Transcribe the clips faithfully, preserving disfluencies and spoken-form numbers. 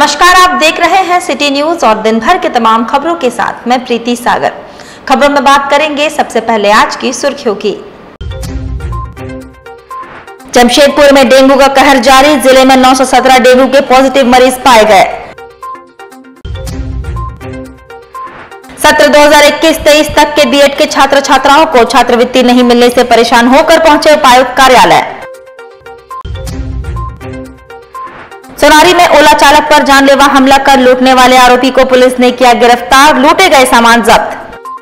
नमस्कार, आप देख रहे हैं सिटी न्यूज और दिन भर के तमाम खबरों के साथ मैं प्रीति सागर। खबरों में बात करेंगे सबसे पहले आज की सुर्खियों की। जमशेदपुर में डेंगू का कहर जारी, जिले में नौ सौ सत्रह डेंगू के पॉजिटिव मरीज पाए गए। सत्र दो हज़ार इक्कीस तेईस तक के बीएड के छात्र छात्राओं को छात्रवृत्ति नहीं मिलने से परेशान होकर पहुंचे उपायुक्त कार्यालय। सोनारी में ओला चालक पर जानलेवा हमला कर लूटने वाले आरोपी को पुलिस ने किया गिरफ्तार, लूटे गए सामान जब्त।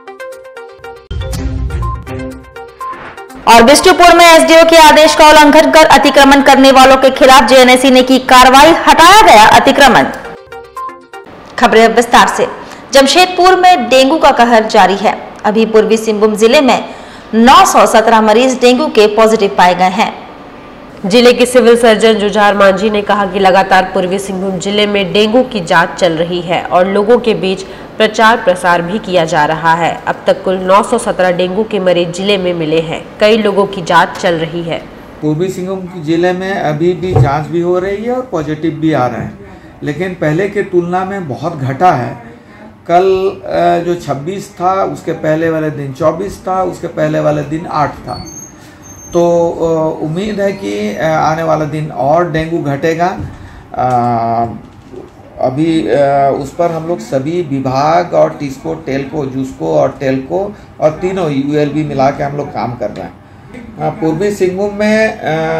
और बिष्टुपुर में एसडीओ के आदेश का उल्लंघन कर अतिक्रमण करने वालों के खिलाफ जेएनएससी ने की कार्रवाई, हटाया गया अतिक्रमण। खबरें अब विस्तार से। जमशेदपुर में डेंगू का कहर जारी है। अभी पूर्वी सिंहभूम जिले में नौ सौ सत्रह मरीज डेंगू के पॉजिटिव पाए गए हैं। जिले के सिविल सर्जन जुझार मांझी ने कहा कि लगातार पूर्वी सिंहभूम जिले में डेंगू की जांच चल रही है और लोगों के बीच प्रचार प्रसार भी किया जा रहा है। अब तक कुल नौ सौ सत्रह डेंगू के मरीज जिले में मिले हैं। कई लोगों की जांच चल रही है। पूर्वी सिंहभूम जिले में अभी भी जांच भी हो रही है और पॉजिटिव भी आ रहे हैं, लेकिन पहले के तुलना में बहुत घटा है। कल जो छब्बीस था, उसके पहले वाले दिन चौबीस था, उसके पहले वाले दिन आठ था। तो उम्मीद है कि आने वाला दिन और डेंगू घटेगा। अभी उस पर हम लोग सभी विभाग और टिस्को, टेल्को, जूस्को और टेल्को और तीनों यूएलबी मिला के हम लोग काम कर रहे हैं। पूर्वी सिंहभूम में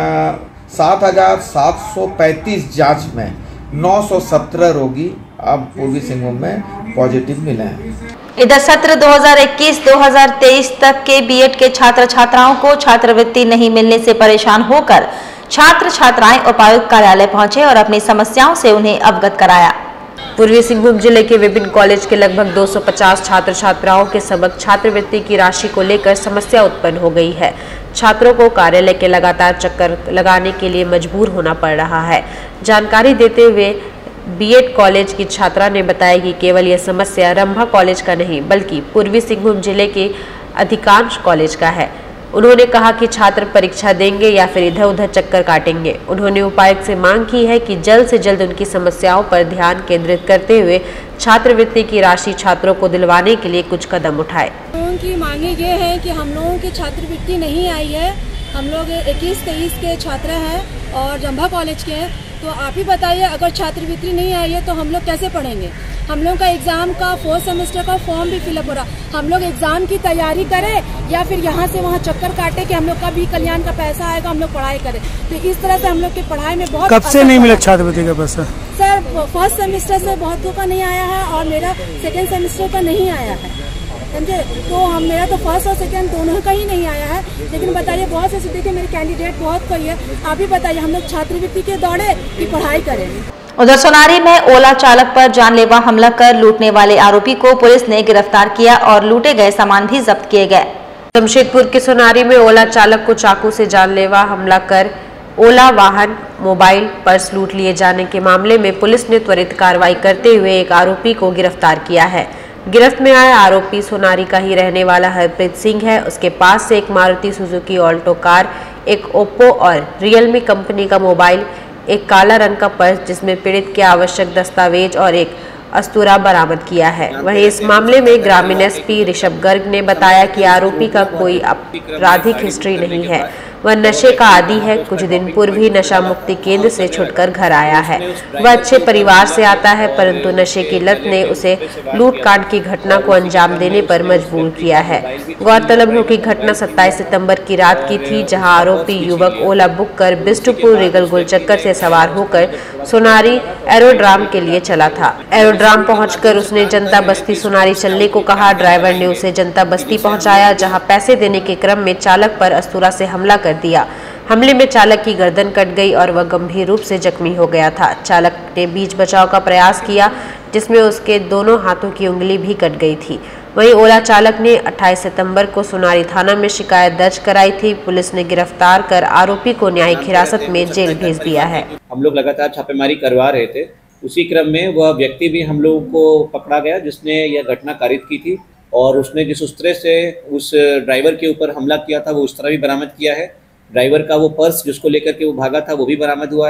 सात हजार सात सौ पैंतीस जाँच में नौ सौ सत्रह रोगी अब पूर्वी सिंहभूम में पॉजिटिव मिले हैं। इधर सत्र दो हज़ार इक्कीस दो हज़ार तेईस तक के बीएड के छात्र छात्राओं को छात्रवृत्ति नहीं मिलने से परेशान होकर छात्र छात्राएं उपायुक्त कार्यालय पहुंचे और अपनी समस्याओं से उन्हें अवगत कराया। पूर्वी सिंहभूम जिले के विभिन्न कॉलेज के लगभग दो सौ पचास छात्र छात्राओं के समक्ष छात्रवृत्ति की राशि को लेकर समस्या उत्पन्न हो गई है। छात्रों को कार्यालय के लगातार चक्कर लगाने के लिए मजबूर होना पड़ रहा है। जानकारी देते हुए बीएड कॉलेज की छात्रा ने बताया कि केवल यह समस्या रंभा कॉलेज का नहीं बल्कि पूर्वी सिंहभूम जिले के अधिकांश कॉलेज का है। उन्होंने कहा कि छात्र परीक्षा देंगे या फिर इधर उधर चक्कर काटेंगे। उन्होंने उपायुक्त से मांग की है कि जल्द से जल्द उनकी समस्याओं पर ध्यान केंद्रित करते हुए छात्रवृत्ति की राशि छात्रों को दिलवाने के लिए कुछ कदम उठाए। लोगों की मांगे ये है कि हम लोगों की छात्रवृत्ति नहीं आई है। हम लोग इक्कीस तेईस के छात्र हैं और रंभा कॉलेज के हैं, तो आप ही बताइए अगर छात्रवृत्ति नहीं आई है तो हम लोग कैसे पढ़ेंगे। हम लोग का एग्जाम का फोर्थ सेमेस्टर का फॉर्म भी फिलअप हो रहा। हम लोग एग्जाम की तैयारी करें या फिर यहाँ से वहाँ चक्कर काटे कि हम लोग का भी कल्याण का पैसा आएगा, हम लोग पढ़ाई करें। तो इस तरह से हम लोग की पढ़ाई में बहुत कब से नहीं मिला छात्रवृत्ति का पैसा? सर फर्स्ट सेमेस्टर से बहुतों का नहीं आया है और मेरा सेकेंड सेमेस्टर का नहीं आया है, समझे। तो हम मेरा तो फर्स्ट और सेकंड दोनों का ही नहीं आया है। लेकिन बताइए बहुत से देखिए मेरे कैंडिडेट बहुत कोई है, आप ही बताइए हम लोग छात्रवृत्ति के दौड़े कि पढ़ाई करें। उधर सोनारी में ओला चालक पर जानलेवा हमला कर लूटने वाले आरोपी को पुलिस ने गिरफ्तार किया और लूटे गए सामान भी जब्त किए गए। जमशेदपुर के सोनारी में ओला चालक को चाकू से जानलेवा हमला कर ओला वाहन, मोबाइल, पर्स लूट लिए जाने के मामले में पुलिस ने त्वरित कार्रवाई करते हुए एक आरोपी को गिरफ्तार किया है। गिरफ्त में आया आरोपी सोनारी का ही रहने वाला हरप्रीत सिंह है। उसके पास से एक मारुति सुजुकी ऑल्टो कार, एक ओप्पो और रियलमी कंपनी का मोबाइल, एक काला रंग का पर्स जिसमें पीड़ित के आवश्यक दस्तावेज और एक अस्तूरा बरामद किया है। वहीं इस मामले में ग्रामीण एसपी ऋषभ गर्ग ने बताया कि आरोपी का कोई आपराधिक हिस्ट्री नहीं है, वह नशे का आदी है। कुछ दिन पूर्व ही नशा मुक्ति केंद्र से छुटकर घर आया है। वह अच्छे परिवार से आता है, परंतु नशे की लत ने उसे लूटकांड की घटना को अंजाम देने पर मजबूर किया है। गौरतलब हो कि घटना सत्ताईस सितंबर की रात की थी, जहां आरोपी युवक ओला बुक कर बिष्टुपुर रेगल गोलचक्कर से सवार होकर सोनारी एरोड्राम के लिए चला था। एरोड्राम पहुंचकर उसने जनता बस्ती सोनारी चलने को कहा। ड्राइवर ने उसे जनता बस्ती पहुंचाया, जहां पैसे देने के क्रम में चालक पर अस्तूरा से हमला कर दिया। हमले में चालक की गर्दन कट गई और वह गंभीर रूप से जख्मी हो गया था। चालक ने बीच बचाव का प्रयास किया, जिसमें उसके दोनों हाथों की उंगली भी कट गई थी। वहीं ओला चालक ने अट्ठाईस सितंबर को सोनारी थाना में शिकायत दर्ज कराई थी। पुलिस ने गिरफ्तार कर आरोपी को न्यायिक हिरासत में जेल भेज दिया है। हम लोग लगातार छापेमारी करवा रहे थे, उसी क्रम में वह व्यक्ति भी हम लोगों को पकड़ा गया जिसने यह घटना कारित की थी और उसने जिस उस तरह से उस ड्राइवर के ऊपर हमला किया था वो उस तरह भी बरामद किया है। ड्राइवर का वो पर्स जिसको लेकर के वो भागा था वो भी बरामद हुआ है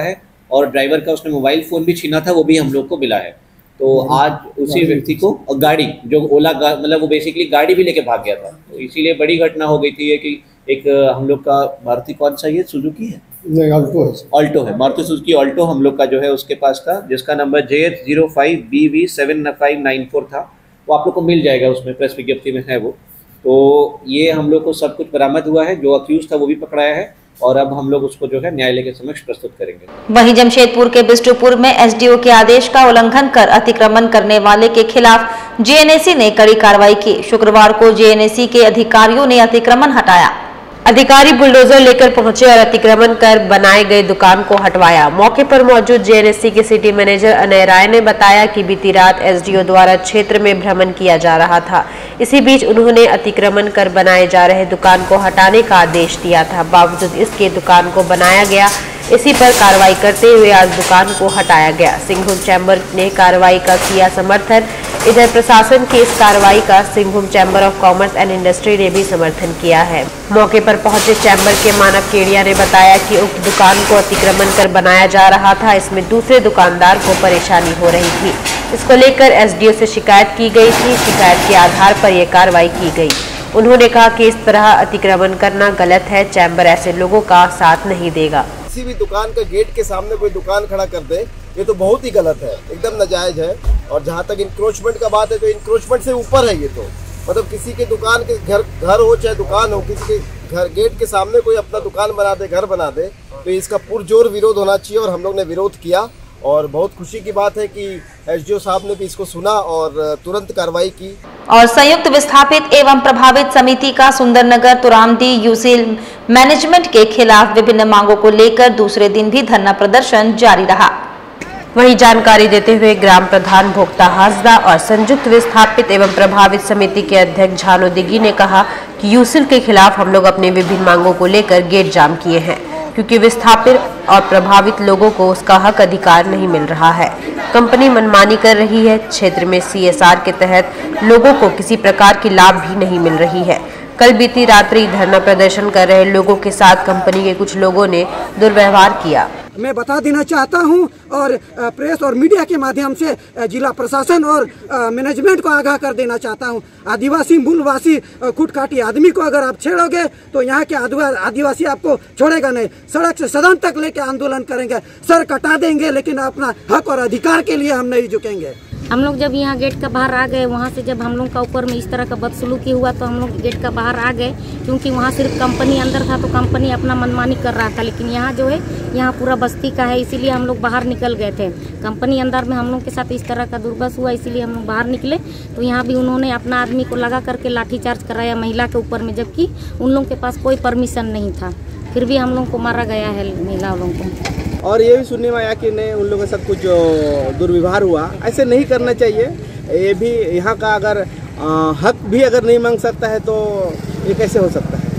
और ड्राइवर का उसने मोबाइल फ़ोन भी छीना था, वो भी हम लोग को मिला है। तो आज उसी व्यक्ति को और गाड़ी जो ओला मतलब वो बेसिकली गाड़ी भी लेके भाग गया था, तो इसीलिए बड़ी घटना हो गई थी कि एक हम लोग का मारुति कौन सा ये सुजुकी है नहीं ऑल्टो है ऑल्टो है मारुति सुजुकी ऑल्टो हम लोग का जो है उसके पास था, जिसका number J H zero five B V seven five nine four था। वो आप लोग को मिल जाएगा, उसमें प्रेस विज्ञप्ति में है वो। तो ये हम लोग को सब कुछ बरामद हुआ है, जो अक्यूज था वो भी पकड़ाया है और अब हम लोग उसको जो है न्यायालय के समक्ष प्रस्तुत करेंगे। वहीं जमशेदपुर के बिष्टुपुर में एसडीओ के आदेश का उल्लंघन कर अतिक्रमण करने वाले के खिलाफ जेएनएसी ने कड़ी कार्रवाई की। शुक्रवार को जेएनएसी के अधिकारियों ने अतिक्रमण हटाया। अधिकारी बुलडोजर लेकर पहुंचे और अतिक्रमण कर बनाए गए दुकान को हटवाया। मौके पर मौजूद जेएनएससी के सिटी मैनेजर अनय राय ने बताया कि बीती रात एसडीओ द्वारा क्षेत्र में भ्रमण किया जा रहा था। इसी बीच उन्होंने अतिक्रमण कर बनाए जा रहे दुकान को हटाने का आदेश दिया था। बावजूद इसके दुकान को बनाया गया। इसी पर कार्रवाई करते हुए आज दुकान को हटाया गया। सिंहभूम चैम्बर ने कार्रवाई का किया समर्थन। इधर प्रशासन की इस कार्रवाई का Singhbhum Chamber of Commerce and Industry ने भी समर्थन किया है। मौके पर पहुंचे चैम्बर के मानव केड़िया ने बताया कि उक्त दुकान को अतिक्रमण कर बनाया जा रहा था। इसमें दूसरे दुकानदार को परेशानी हो रही थी। इसको लेकर एसडीओ से शिकायत की गई थी। शिकायत के आधार पर यह कार्रवाई की गई। उन्होंने कहा कि इस तरह अतिक्रमण करना गलत है। चैम्बर ऐसे लोगों का साथ नहीं देगा। किसी भी दुकान का गेट के सामने कोई दुकान खड़ा कर दे, ये तो बहुत ही गलत है, एकदम नाजायज है। और जहाँ तक इंक्रोचमेंट का बात है तो इंक्रोचमेंट से ऊपर है ये तो। मतलब किसी के दुकान के घर घर हो चाहे दुकान हो, किसी के घर गेट के सामने कोई अपना दुकान बना दे, घर बना दे, तो इसका पुरजोर विरोध होना चाहिए। और हम लोग ने विरोध किया और बहुत खुशी की बात है कि एसडीओ साहब ने भी इसको सुना और तुरंत कार्रवाई की। और संयुक्त विस्थापित एवं प्रभावित समिति का सुंदरनगर तुरामदी यूसील मैनेजमेंट के खिलाफ विभिन्न मांगों को लेकर दूसरे दिन भी धरना प्रदर्शन जारी रहा। वहीं जानकारी देते हुए ग्राम प्रधान भोक्ता हासदा और संयुक्त विस्थापित एवं प्रभावित समिति के अध्यक्ष झानो दिगी ने कहा कि यूसील के खिलाफ हम लोग अपने विभिन्न मांगों को लेकर गेट जाम किए हैं, क्योंकि विस्थापित और प्रभावित लोगों को उसका हक अधिकार नहीं मिल रहा है। कंपनी मनमानी कर रही है। क्षेत्र में सीएसआर के तहत लोगों को किसी प्रकार की लाभ भी नहीं मिल रही है। कल बीती रात्रि धरना प्रदर्शन कर रहे लोगों के साथ कंपनी के कुछ लोगों ने दुर्व्यवहार किया। मैं बता देना चाहता हूं और प्रेस और मीडिया के माध्यम से जिला प्रशासन और मैनेजमेंट को आगाह कर देना चाहता हूं। आदिवासी मूलवासी खुदकाटी आदमी को अगर आप छेड़ोगे तो यहाँ के आदिवासी आपको छोड़ेगा नहीं। सड़क से सदन तक लेके आंदोलन करेंगे, सर कटा देंगे, लेकिन अपना हक और अधिकार के लिए हम नहीं झुकेंगे। हम लोग जब यहाँ गेट का बाहर आ गए, वहाँ से जब हम लोग का ऊपर में इस तरह का बदसलूकी हुआ तो हम लोग गेट का बाहर आ गए, क्योंकि वहाँ सिर्फ कंपनी अंदर था तो कंपनी अपना मनमानी कर रहा था। लेकिन यहाँ जो है यहाँ पूरा बस्ती का है, इसीलिए हम लोग बाहर निकल गए थे। कंपनी अंदर में हम लोग के साथ इस तरह का दुर्बस हुआ, इसीलिए हम लोग बाहर निकले। तो यहाँ भी उन्होंने अपना आदमी को लगा करके लाठीचार्ज कराया महिला के ऊपर में, जबकि उन लोगों के पास कोई परमिशन नहीं था। फिर भी हम लोग को मारा गया है महिला लोगों को। और ये भी सुनने में आया कि नहीं उन लोगों के साथ कुछ दुर्व्यवहार हुआ। ऐसे नहीं करना चाहिए। ये भी यहाँ का अगर आ, हक भी अगर नहीं मांग सकता है तो ये कैसे हो सकता है।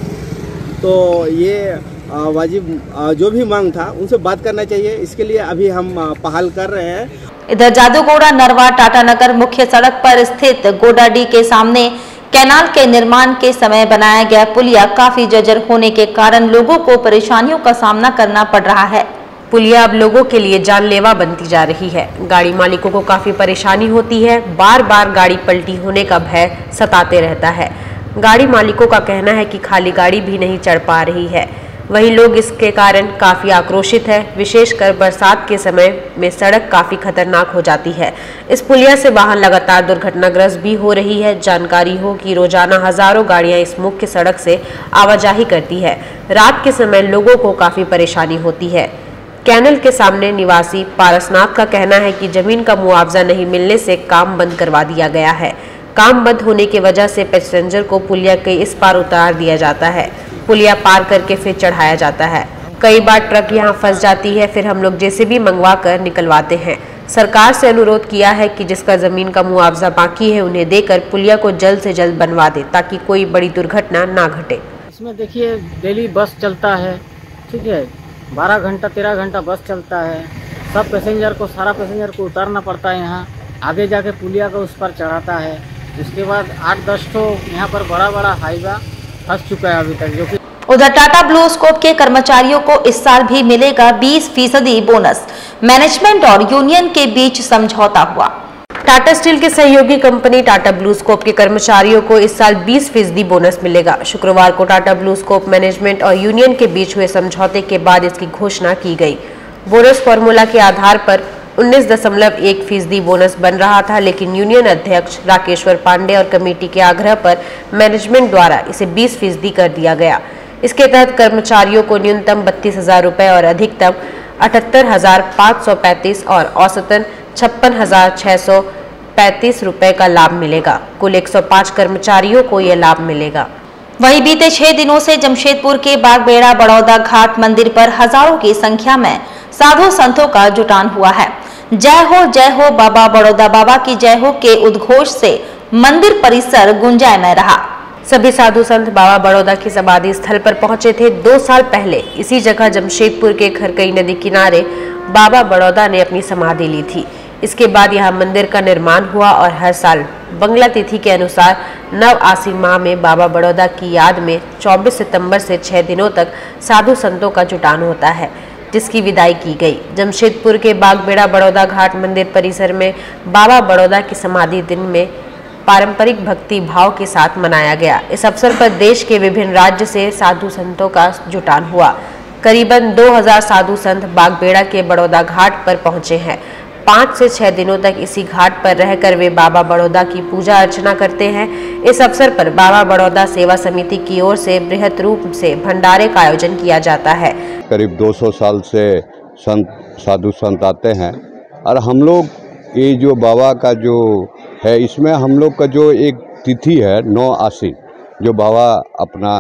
तो ये वाजिब जो भी मांग था उनसे बात करना चाहिए। इसके लिए अभी हम पहल कर रहे हैं। इधर जादूगोड़ा नरवा टाटानगर मुख्य सड़क पर स्थित गोडाडी के सामने कैनाल के निर्माण के समय बनाया गया पुलिया काफी जर्जर होने के कारण लोगों को परेशानियों का सामना करना पड़ रहा है। पुलिया अब लोगों के लिए जानलेवा बनती जा रही है। गाड़ी मालिकों को काफी परेशानी होती है। बार बार गाड़ी पलटी होने का भय सताते रहता है। गाड़ी मालिकों का कहना है कि खाली गाड़ी भी नहीं चढ़ पा रही है। वहीं लोग इसके कारण काफी आक्रोशित है। विशेषकर बरसात के समय में सड़क काफी खतरनाक हो जाती है। इस पुलिया से वाहन लगातार दुर्घटनाग्रस्त भी हो रही है। जानकारी हो कि रोजाना हजारों गाड़ियां इस मुख्य सड़क से आवाजाही करती है। रात के समय लोगों को काफी परेशानी होती है। कैनल के सामने निवासी पारसनाथ का कहना है कि जमीन का मुआवजा नहीं मिलने से काम बंद करवा दिया गया है। काम बंद होने की वजह से पैसेंजर को पुलिया के इस पार उतार दिया जाता है। पुलिया पार करके फिर चढ़ाया जाता है। कई बार ट्रक यहाँ फंस जाती है, फिर हम लोग जेसीबी मंगवा कर निकलवाते हैं। सरकार से अनुरोध किया है कि जिसका जमीन का मुआवजा बाकी है उन्हें देकर पुलिया को जल्द से जल्द बनवा दे, ताकि कोई बड़ी दुर्घटना ना घटे। इसमें देखिए डेली बस चलता है, ठीक है, बारह घंटा तेरह घंटा बस चलता है। सब पैसेंजर को सारा पैसेंजर को उतारना पड़ता है। यहाँ आगे जाके पुलिया को उस पर चढ़ाता है। उसके बाद आठ दस ठो यहाँ पर बड़ा बड़ा हाईवा फंस चुका है अभी तक, जो कि उधर टाटा ब्लू स्कोप के कर्मचारियों को इस साल भी मिलेगा बीस फीसदी बोनस। मैनेजमेंट और यूनियन के बीच समझौता हुआ। टाटा स्टील के सहयोगी कंपनी टाटा ब्लू स्कोप के कर्मचारियों को इस साल बीस फीसदी बोनस मिलेगा। शुक्रवार को टाटा ब्लू स्कोप मैनेजमेंट और यूनियन के बीच हुए समझौते के बाद इसकी घोषणा की गई। बोनस फॉर्मूला के आधार पर उन्नीस दशमलव एक फीसदी बोनस बन रहा था, लेकिन यूनियन अध्यक्ष राकेश्वर पांडे और कमेटी के आग्रह पर मैनेजमेंट द्वारा इसे बीस फीसदी कर दिया गया। इसके तहत कर्मचारियों को न्यूनतम बत्तीस हजार रुपए और अधिकतम अठहत्तर हजार पाँच सौ पैंतीस और औसतन छप्पन हजार छह सौ पैंतीस रुपए का लाभ मिलेगा। कुल एक सौ पाँच कर्मचारियों को यह लाभ मिलेगा। वहीं बीते छह दिनों से जमशेदपुर के बागबेड़ा बड़ौदा घाट मंदिर पर हजारों की संख्या में साधु संतों का जुटान हुआ है। जय हो जय हो बाबा बड़ौदा बाबा की जय हो के उद्घोष से मंदिर परिसर गुंजायमय रहा। सभी साधु संत बाबा बड़ौदा की समाधि स्थल पर पहुंचे थे। दो साल पहले इसी जगह जमशेदपुर के खरकई नदी किनारे बाबा बड़ौदा ने अपनी समाधि ली थी। इसके बाद यहाँ मंदिर का निर्माण हुआ और हर साल बंगला तिथि के अनुसार नव आसी माह में बाबा बड़ौदा की याद में चौबीस सितंबर से छह दिनों तक साधु संतों का जुटान होता है, जिसकी विदाई की गई। जमशेदपुर के बागबेड़ा बड़ौदा घाट मंदिर परिसर में बाबा बड़ौदा की समाधि दिन में पारंपरिक भक्ति भाव के साथ मनाया गया। इस अवसर पर देश के विभिन्न राज्य से साधु संतों का जुटान हुआ। करीबन दो हज़ार साधु संत बागबेड़ा के बड़ौदा घाट पर पहुंचे हैं। पाँच से छह दिनों तक इसी घाट पर रहकर वे बाबा बड़ौदा की पूजा अर्चना करते हैं। इस अवसर पर बाबा बड़ौदा सेवा समिति की ओर से बृहत रूप से भंडारे का आयोजन किया जाता है। करीब दो सौ साल से संत साधु संत आते हैं और हम लोग ये जो बाबा का जो है, इसमें हम लोग का जो एक तिथि है नौ आसी, जो बाबा अपना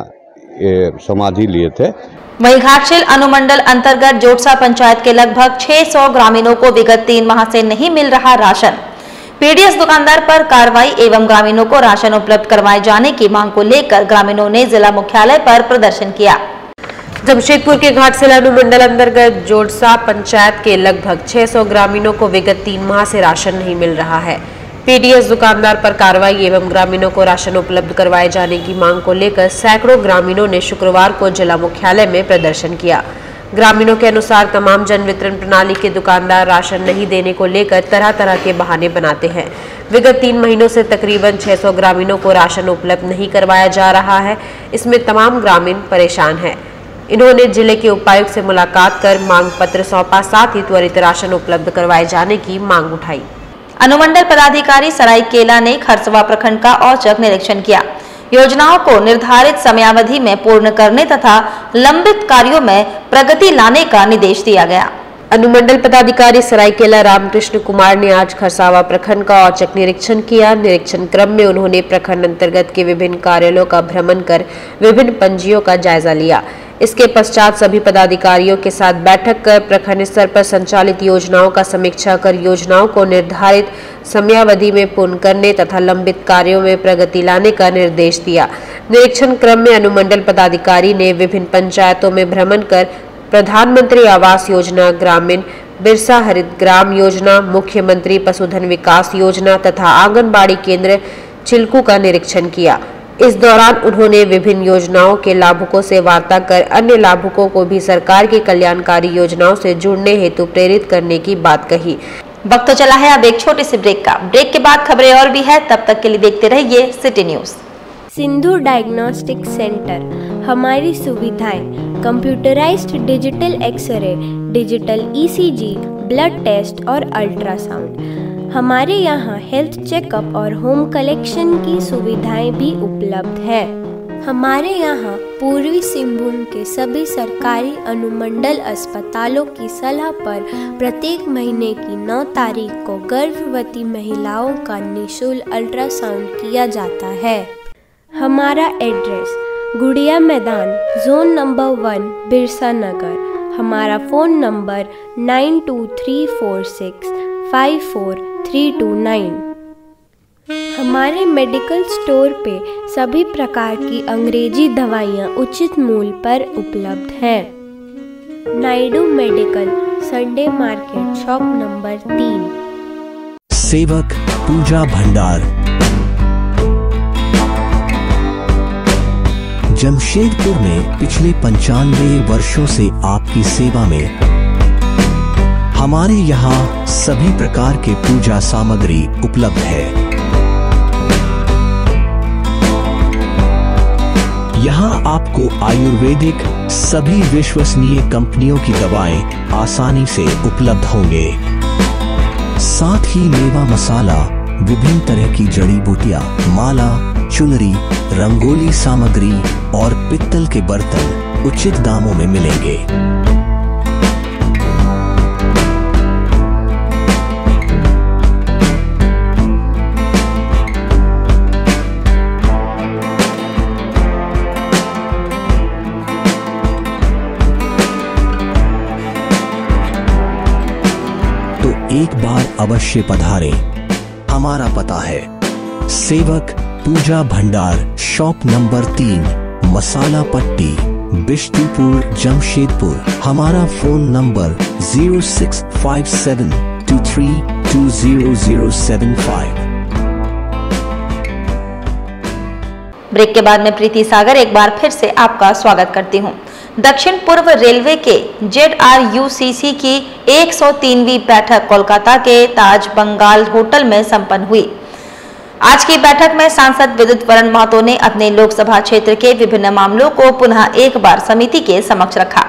समाधि लिए थे। वहीं घाटशिल अनुमंडल अंतर्गत जोटसा पंचायत के लगभग छह सौ ग्रामीणों को विगत तीन माह से नहीं मिल रहा राशन। पीडीएस दुकानदार पर कार्रवाई एवं ग्रामीणों को राशन उपलब्ध करवाए जाने की मांग को लेकर ग्रामीणों ने जिला मुख्यालय पर प्रदर्शन किया। जमशेदपुर के घाटशिल अनुमंडल अंतर्गत जोटसा पंचायत के लगभग छह सौ ग्रामीणों को विगत तीन माह से राशन नहीं मिल रहा है। पीडीएस दुकानदार पर कार्रवाई एवं ग्रामीणों को राशन उपलब्ध करवाए जाने की मांग को लेकर सैकड़ों ग्रामीणों ने शुक्रवार को जिला मुख्यालय में प्रदर्शन किया। ग्रामीणों के अनुसार तमाम जन वितरण प्रणाली के दुकानदार राशन नहीं देने को लेकर तरह तरह के बहाने बनाते हैं। विगत तीन महीनों से तकरीबन छह सौ ग्रामीणों को राशन उपलब्ध नहीं करवाया जा रहा है। इसमें तमाम ग्रामीण परेशान हैं। इन्होंने जिले के उपायुक्त से मुलाकात कर मांग पत्र सौंपा, साथ ही त्वरित राशन उपलब्ध करवाए जाने की मांग उठाई। अनुमंडल पदाधिकारी सरायकेला ने खरसवा प्रखंड का औचक निरीक्षण किया। योजनाओं को निर्धारित समयावधि में पूर्ण करने तथा लंबित कार्यों में प्रगति लाने का निर्देश दिया गया। अनुमंडल पदाधिकारी सरायकेला रामकृष्ण कुमार ने आज खरसावा प्रखंड का औचक निरीक्षण किया। निरीक्षण क्रम में उन्होंने प्रखंड अंतर्गत के विभिन्न कार्यालयों का भ्रमण कर विभिन्न पंजियों का जायजा लिया। इसके पश्चात सभी पदाधिकारियों के साथ बैठक कर प्रखंड स्तर पर संचालित योजनाओं का समीक्षा कर योजनाओं को निर्धारित समयावधि में पूर्ण करने तथा लंबित कार्यों में प्रगति लाने का निर्देश दिया। निरीक्षण क्रम में अनुमंडल पदाधिकारी ने विभिन्न पंचायतों में भ्रमण कर प्रधानमंत्री आवास योजना, ग्रामीण बिरसा हरित ग्राम योजना, मुख्यमंत्री पशुधन विकास योजना तथा आंगनबाड़ी केंद्र चिल्कू का निरीक्षण किया। इस दौरान उन्होंने विभिन्न योजनाओं के लाभुकों से वार्ता कर अन्य लाभुकों को भी सरकार की कल्याणकारी योजनाओं से जुड़ने हेतु प्रेरित करने की बात कही। वक्त तो चला है अब एक छोटे से ब्रेक का। ब्रेक के बाद खबरें और भी है, तब तक के लिए देखते रहिए City News. Sindhu Diagnostic Centre, हमारी सुविधाएं computerised digital X-ray, digital ECG, blood test और अल्ट्रासाउंड। हमारे यहाँ हेल्थ चेकअप और होम कलेक्शन की सुविधाएं भी उपलब्ध है। हमारे यहाँ पूर्वी सिंहभूम के सभी सरकारी अनुमंडल अस्पतालों की सलाह पर प्रत्येक महीने की नौ तारीख को गर्भवती महिलाओं का निःशुल्क अल्ट्रासाउंड किया जाता है। हमारा address Gudiya Maidan, zone number one, Birsa Nagar. हमारा phone number nine two three four six five four three two nine. हमारे मेडिकल स्टोर पे सभी प्रकार की अंग्रेजी दवाइयाँ उचित मूल्य पर उपलब्ध हैं। Naidu Medical, Sunday Market, shop number तीन। सेवक पूजा भंडार, जमशेदपुर में पिछले पंचानवे वर्षों से आपकी सेवा में। हमारे यहाँ सभी प्रकार के पूजा सामग्री उपलब्ध है। यहाँ आपको आयुर्वेदिक सभी विश्वसनीय कंपनियों की दवाएं आसानी से उपलब्ध होंगे। साथ ही मेवा मसाला, विभिन्न तरह की जड़ी बूटियां, माला, चुनरी, रंगोली सामग्री और पित्तल के बर्तन उचित दामों में मिलेंगे। तो एक बार अवश्य पधारें। हमारा पता है सेवक पूजा भंडार, शॉप नंबर तीन, मसाला पट्टी, बिष्टुपुर, जमशेदपुर। हमारा phone number zero six five seven two three two zero zero seven five. Break के बाद में प्रीति सागर एक बार फिर से आपका स्वागत करती हूं। दक्षिण पूर्व रेलवे के Z R U C C की एक सौ तीनवीं बैठक कोलकाता के ताज बंगाल होटल में संपन्न हुई। आज की बैठक में सांसद विद्युत वरण महतो ने अपने लोकसभा क्षेत्र के विभिन्न मामलों को पुनः एक बार समिति के समक्ष रखा।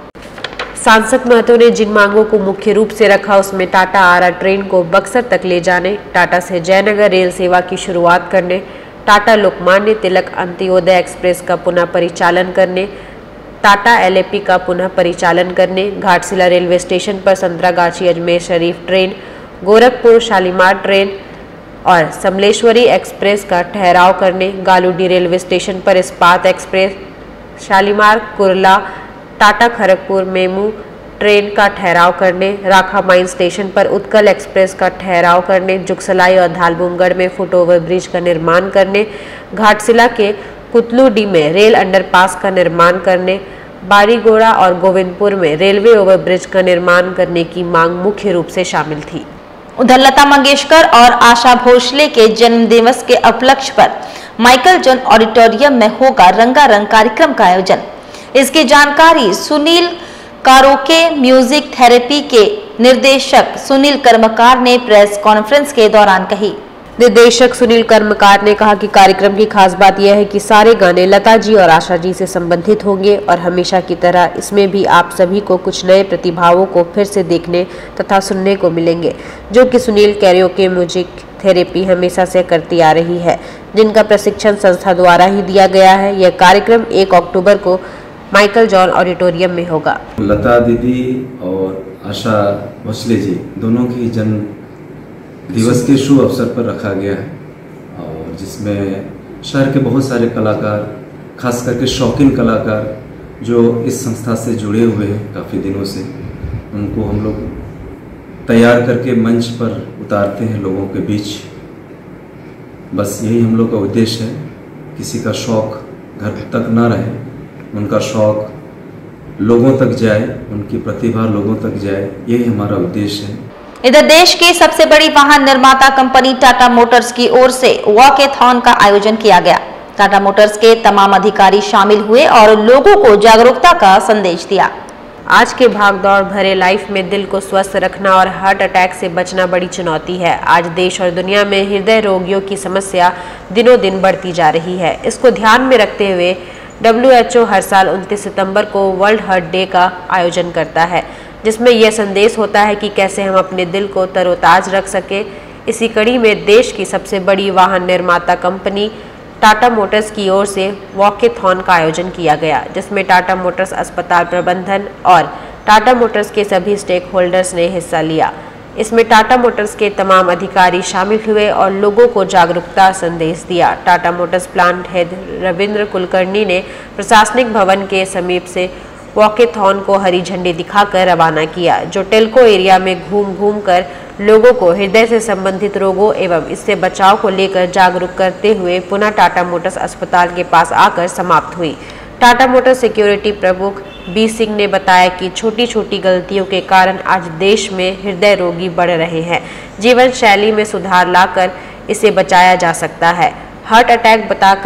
सांसद महतो ने जिन मांगों को मुख्य रूप से रखा उसमें टाटा आरा ट्रेन को बक्सर तक ले जाने, टाटा से जयनगर रेल सेवा की शुरुआत करने, टाटा लोकमान्य तिलक अंत्योदय एक्सप्रेस का पुनः परिचालन करने, टाटा एल ए पी का पुनः परिचालन करने, घाटशिला रेलवे स्टेशन पर संतरागाछी अजमेर शरीफ ट्रेन, गोरखपुर शालीमार ट्रेन और समलेश्वरी एक्सप्रेस का ठहराव करने, गालूडी रेलवे स्टेशन पर Ispat Express, Shalimar Kurla Tata Kharagpur MEMU train का ठहराव करने, राखा माइन स्टेशन पर उत्कल एक्सप्रेस का ठहराव करने, जुगसलाई और धालबुमगढ़ में फुट ओवर ब्रिज का निर्माण करने, घाटशिला के कुतलूडी में रेल अंडरपास का निर्माण करने, बारीगोड़ा और गोविंदपुर में रेलवे ओवरब्रिज का निर्माण करने की मांग मुख्य रूप से शामिल थी। उधर लता मंगेशकर और आशा भोसले के जन्म दिवस के उपलक्ष्य पर माइकल जॉन ऑडिटोरियम में होगा रंगारंग कार्यक्रम का आयोजन। इसकी जानकारी सुनील कारोके म्यूजिक थेरेपी के निर्देशक सुनील कर्मकार ने प्रेस कॉन्फ्रेंस के दौरान कही। निर्देशक सुनील कर्मकार ने कहा कि कार्यक्रम की खास बात यह है कि सारे गाने लता जी और आशा जी से संबंधित होंगे और हमेशा की तरह इसमें भी आप सभी को कुछ नए प्रतिभावों को फिर से देखने तथा सुनने को मिलेंगे, जो कि सुनील कैरियोके म्यूजिक थेरेपी हमेशा से करती आ रही है, जिनका प्रशिक्षण संस्था द्वारा ही दिया गया है। यह कार्यक्रम एक अक्टूबर को माइकल जॉन ऑडिटोरियम में होगा। लता दीदी और आशा भोसले जी दोनों की जन्म दिवस के शुभ अवसर पर रखा गया है और जिसमें शहर के बहुत सारे कलाकार, खास करके शौकीन कलाकार जो इस संस्था से जुड़े हुए हैं काफ़ी दिनों से, उनको हम लोग तैयार करके मंच पर उतारते हैं लोगों के बीच। बस यही हम लोग का उद्देश्य है, किसी का शौक घर तक ना रहे, उनका शौक लोगों तक जाए, उनकी प्रतिभा लोगों तक जाए, यही हमारा उद्देश्य है। इधर देश की सबसे बड़ी वाहन निर्माता कंपनी टाटा मोटर्स की ओर से वॉकेथॉन का आयोजन किया गया। टाटा मोटर्स के तमाम अधिकारी शामिल हुए और लोगों को जागरूकता का संदेश दिया। आज के भागदौड़ भरे लाइफ में दिल को स्वस्थ रखना और हार्ट अटैक से बचना बड़ी चुनौती है। आज देश और दुनिया में हृदय रोगियों की समस्या दिनों दिन बढ़ती जा रही है। इसको ध्यान में रखते हुए डब्ल्यू एच ओ हर साल उनतीस सितंबर को वर्ल्ड हार्ट डे का आयोजन करता है, जिसमें यह संदेश होता है कि कैसे हम अपने दिल को तरोताज रख सके। इसी कड़ी में देश की सबसे बड़ी वाहन निर्माता कंपनी टाटा मोटर्स की ओर से वॉकेथॉन का आयोजन किया गया, जिसमें टाटा मोटर्स अस्पताल प्रबंधन और टाटा मोटर्स के सभी स्टेक होल्डर्स ने हिस्सा लिया। इसमें टाटा मोटर्स के तमाम अधिकारी शामिल हुए और लोगों को जागरूकता संदेश दिया। Tata Motors plant head Ravindra Kulkarni ने प्रशासनिक भवन के समीप से वॉकेथॉन को हरी झंडी दिखाकर रवाना किया, जो टेल्को एरिया में घूम घूम कर लोगों को हृदय से संबंधित रोगों एवं इससे बचाव को लेकर जागरूक करते हुए पुनः टाटा मोटर्स अस्पताल के पास आकर समाप्त हुई। टाटा मोटर्स सिक्योरिटी प्रमुख बी सिंह ने बताया कि छोटी छोटी गलतियों के कारण आज देश में हृदय रोगी बढ़ रहे हैं। जीवन शैली में सुधार लाकर इसे बचाया जा सकता है। हार्ट अटैक बताकर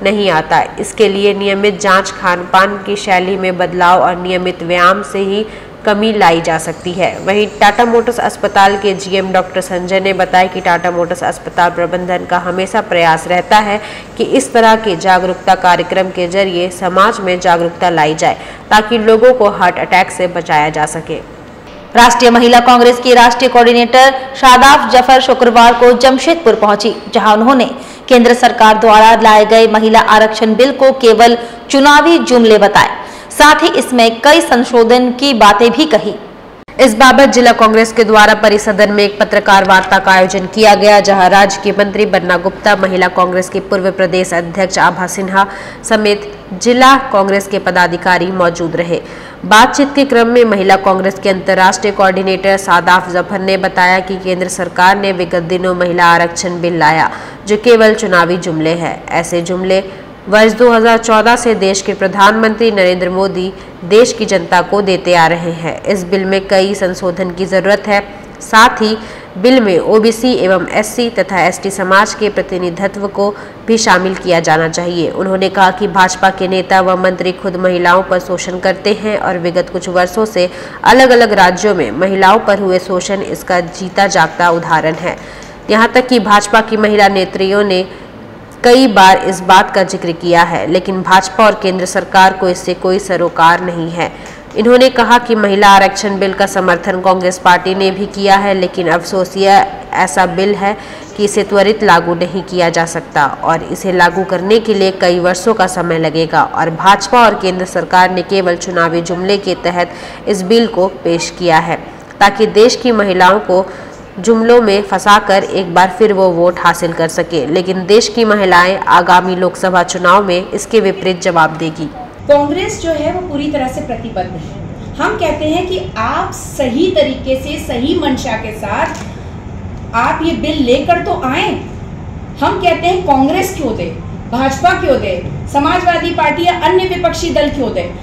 नहीं आता। इसके लिए नियमित जांच, खान पान की शैली में बदलाव और नियमित व्यायाम से ही कमी लाई जा सकती है। वहीं टाटा मोटर्स अस्पताल के जीएम डॉक्टर संजय ने बताया कि टाटा मोटर्स अस्पताल प्रबंधन का हमेशा प्रयास रहता है कि इस तरह के जागरूकता कार्यक्रम के जरिए समाज में जागरूकता लाई जाए ताकि लोगों को हार्ट अटैक से बचाया जा सके। राष्ट्रीय महिला कांग्रेस की राष्ट्रीय कोऑर्डिनेटर शादाब जफर शुक्रवार को जमशेदपुर पहुंची, जहां उन्होंने केंद्र सरकार द्वारा लाए गए महिला आरक्षण बिल को केवल चुनावी जुमले बताए, साथ ही इसमें कई संशोधन की बातें भी कही। इस बाबत जिला कांग्रेस के द्वारा परिसदन में एक पत्रकार वार्ता का आयोजन किया गया, जहां राज्य की मंत्री बन्ना गुप्ता, महिला कांग्रेस के पूर्व प्रदेश अध्यक्ष आभा सिन्हा समेत जिला कांग्रेस के पदाधिकारी मौजूद रहे। बातचीत के क्रम में महिला कांग्रेस के अंतर्राष्ट्रीय कोऑर्डिनेटर शादाब जफर ने बताया कि केंद्र सरकार ने विगत दिनों महिला आरक्षण बिल लाया, जो केवल चुनावी जुमले हैं। ऐसे जुमले वर्ष दो हज़ार चौदह से देश के प्रधानमंत्री नरेंद्र मोदी देश की जनता को देते आ रहे हैं। इस बिल में कई संशोधन की जरूरत है। साथ ही बिल में ओबीसी एवं एससी तथा एसटी समाज के प्रतिनिधित्व को भी शामिल किया जाना चाहिए। उन्होंने कहा कि भाजपा के नेता व मंत्री खुद महिलाओं पर शोषण करते हैं और विगत कुछ वर्षों से अलग अलग राज्यों में महिलाओं पर हुए शोषण इसका जीता जागता उदाहरण है। यहाँ तक कि भाजपा की महिला नेत्रियों ने कई बार इस बात का जिक्र किया है, लेकिन भाजपा और केंद्र सरकार को इससे कोई सरोकार नहीं है। इन्होंने कहा कि महिला आरक्षण बिल का समर्थन कांग्रेस पार्टी ने भी किया है, लेकिन अफसोस यह ऐसा बिल है कि इसे त्वरित लागू नहीं किया जा सकता और इसे लागू करने के लिए कई वर्षों का समय लगेगा और भाजपा और केंद्र सरकार ने केवल चुनावी जुमले के तहत इस बिल को पेश किया है ताकि देश की महिलाओं को जुमलों में फंसाकर एक बार फिर वो वोट हासिल कर सके, लेकिन देश की महिलाएं आगामी लोकसभा चुनाव में इसके विपरीत जवाब देगी। कांग्रेस जो है वो पूरी तरह से प्रतिबद्ध है। हम कहते हैं कि आप सही तरीके से, सही मंशा के साथ आप ये बिल लेकर तो आए। हम कहते हैं कांग्रेस क्यों दे, भाजपा क्यों दे, समाजवादी पार्टी या अन्य विपक्षी दल क्यों दे,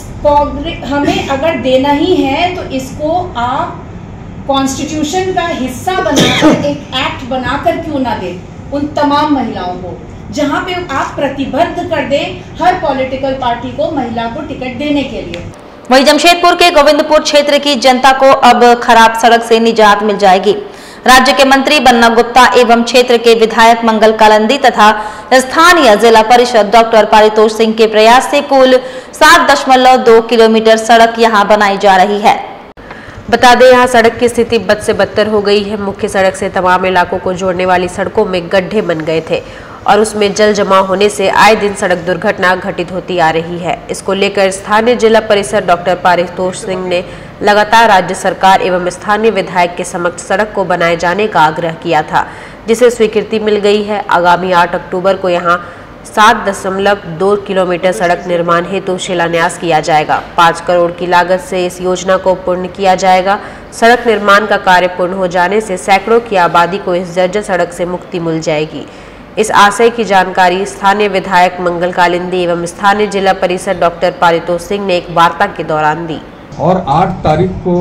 हमें अगर देना ही है तो इसको आप कॉन्स्टिट्यूशन का हिस्सा बनाकर एक एक्ट बनाकर क्यों ना दे उन तमाम महिलाओं को, जहां पे आप प्रतिबद्ध कर दें हर पॉलिटिकल पार्टी को महिला को टिकट देने के लिए। वहीं जमशेदपुर के गोविंदपुर क्षेत्र की जनता को अब खराब सड़क से निजात मिल जाएगी। राज्य के मंत्री बन्ना गुप्ता एवं क्षेत्र के विधायक मंगल कालंदी तथा स्थानीय जिला परिषद डॉक्टर पारितोष सिंह के प्रयास से कुल सात दशमलव दो किलोमीटर सड़क यहां बनाई जा रही है। बता दें, यहाँ सड़क की स्थिति बद से बदतर हो गई है। मुख्य सड़क से तमाम इलाकों को जोड़ने वाली सड़कों में गड्ढे बन गए थे और उसमें जल जमाव होने से आए दिन सड़क दुर्घटना घटित होती आ रही है। इसको लेकर स्थानीय जिला परिषद डॉक्टर पारितोष सिंह ने लगातार राज्य सरकार एवं स्थानीय विधायक के समक्ष सड़क को बनाए जाने का आग्रह किया था, जिसे स्वीकृति मिल गई है। आगामी आठ अक्टूबर को यहाँ सात दशमलव दो किलोमीटर सड़क निर्माण हेतु शिलान्यास किया जाएगा। पाँच करोड़ की लागत से इस योजना को पूर्ण किया जाएगा। सड़क निर्माण का कार्य पूर्ण हो जाने से सैकड़ों की आबादी को इस जर्जर सड़क से मुक्ति मिल जाएगी। इस आशय की जानकारी स्थानीय विधायक मंगल कालिंदी एवं स्थानीय जिला परिषद डॉक्टर पारितोष सिंह ने एक वार्ता के दौरान दी। और आठ तारीख को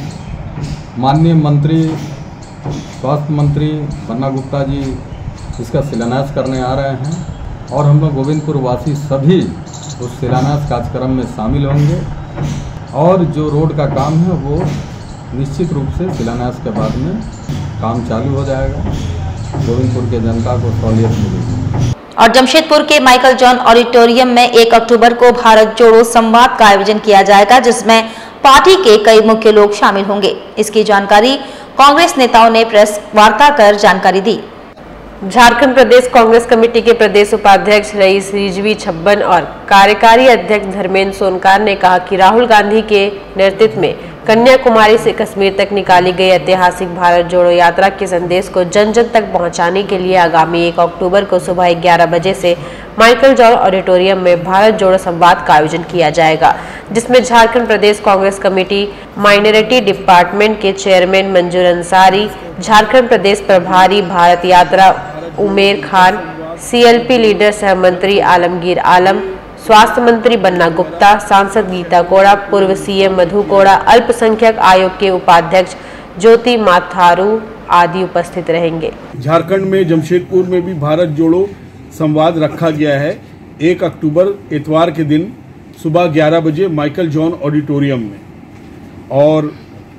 माननीय मंत्री स्वास्थ्य मंत्री बन्ना गुप्ता जी इसका शिलान्यास करने आ रहे हैं और हम लोग गोविंदपुर वासी सभी उस शिलान्यास कार्यक्रम में शामिल होंगे और जो रोड का काम है वो निश्चित रूप से शिलान्यास के बाद में काम चालू हो जाएगा। गोविंदपुर के जनता को सहूलियत मिलेगी। और जमशेदपुर के माइकल जॉन ऑडिटोरियम में एक अक्टूबर को भारत जोड़ो संवाद का आयोजन किया जाएगा, जिसमें पार्टी के कई मुख्य लोग शामिल होंगे। इसकी जानकारी कांग्रेस नेताओं ने प्रेस वार्ता कर जानकारी दी। झारखंड प्रदेश कांग्रेस कमेटी के प्रदेश उपाध्यक्ष रईस रिजवी छब्बन और कार्यकारी अध्यक्ष धर्मेंद्र सोनकार ने कहा कि राहुल गांधी के नेतृत्व में कन्याकुमारी से कश्मीर तक निकाली गई ऐतिहासिक भारत जोड़ो यात्रा के संदेश को जन जन तक पहुंचाने के लिए आगामी एक अक्टूबर को सुबह ग्यारह बजे से माइकल जॉन ऑडिटोरियम में भारत जोड़ो संवाद का आयोजन किया जाएगा, जिसमें Jharkhand Pradesh Congress Committee minority department के चेयरमैन मंजूर अंसारी, झारखंड प्रदेश प्रभारी भारत यात्रा उमेर खान, सीएलपी लीडर सह मंत्री आलमगीर आलम, स्वास्थ्य मंत्री बन्ना गुप्ता, सांसद गीता कोड़ा, पूर्व सीएम मधु कोड़ा, अल्पसंख्यक आयोग के उपाध्यक्ष ज्योति माथारू आदि उपस्थित रहेंगे। झारखंड में जमशेदपुर में भी भारत जोड़ो संवाद रखा गया है। एक अक्टूबर इतवार के दिन सुबह ग्यारह बजे माइकल जॉन ऑडिटोरियम में। और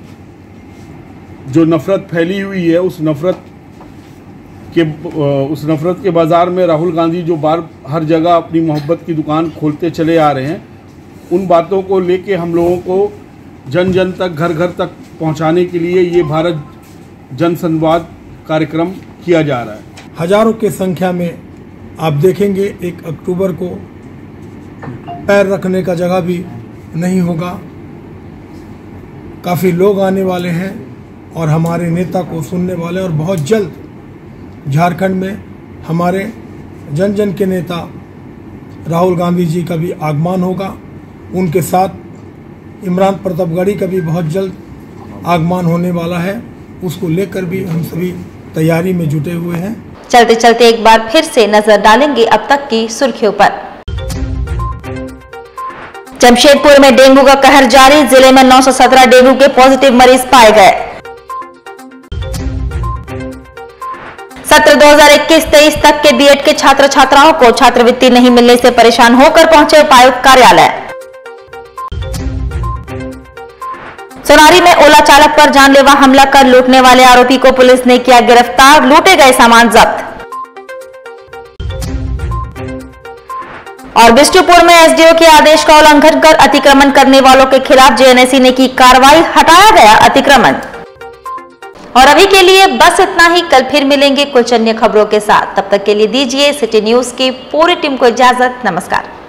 जो नफ़रत फैली हुई है उस नफ़रत के उस नफ़रत के बाज़ार में राहुल गांधी जो बार हर जगह अपनी मोहब्बत की दुकान खोलते चले आ रहे हैं, उन बातों को लेके हम लोगों को जन जन तक, घर घर तक पहुंचाने के लिए ये भारत जन संवाद कार्यक्रम किया जा रहा है। हजारों की संख्या में आप देखेंगे एक अक्टूबर को पैर रखने का जगह भी नहीं होगा। काफ़ी लोग आने वाले हैं और हमारे नेता को सुनने वाले, और बहुत जल्द झारखंड में हमारे जन जन के नेता राहुल गांधी जी का भी आगमन होगा। उनके साथ इमरान प्रतापगढ़ी का भी बहुत जल्द आगमन होने वाला है। उसको लेकर भी हम सभी तैयारी में जुटे हुए हैं। चलते चलते एक बार फिर से नजर डालेंगे अब तक की सुर्खियों पर। जमशेदपुर में डेंगू का कहर जारी, जिले में नौ सौ सत्रह डेंगू के पॉजिटिव मरीज पाए गए। सत्र दो हज़ार इक्कीस तेईस तक के बीएड के छात्र छात्राओं को छात्रवृत्ति नहीं मिलने से परेशान होकर पहुंचे उपायुक्त कार्यालय। सोनारी में ओला चालक पर जानलेवा हमला कर लूटने वाले आरोपी को पुलिस ने किया गिरफ्तार, लूटे गए सामान जब्त। और बिष्टुपुर में एसडीओ के आदेश का उल्लंघन कर अतिक्रमण करने वालों के खिलाफ जेएनएससी ने की कार्रवाई, हटाया गया अतिक्रमण। और अभी के लिए बस इतना ही, कल फिर मिलेंगे कुछ अन्य खबरों के साथ। तब तक के लिए दीजिए सिटी न्यूज की पूरी टीम को इजाजत। नमस्कार।